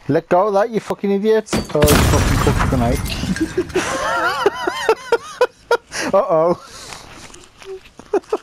Let go of that, you fucking idiots. Oh, you fucking cooked tonight. Uh-oh.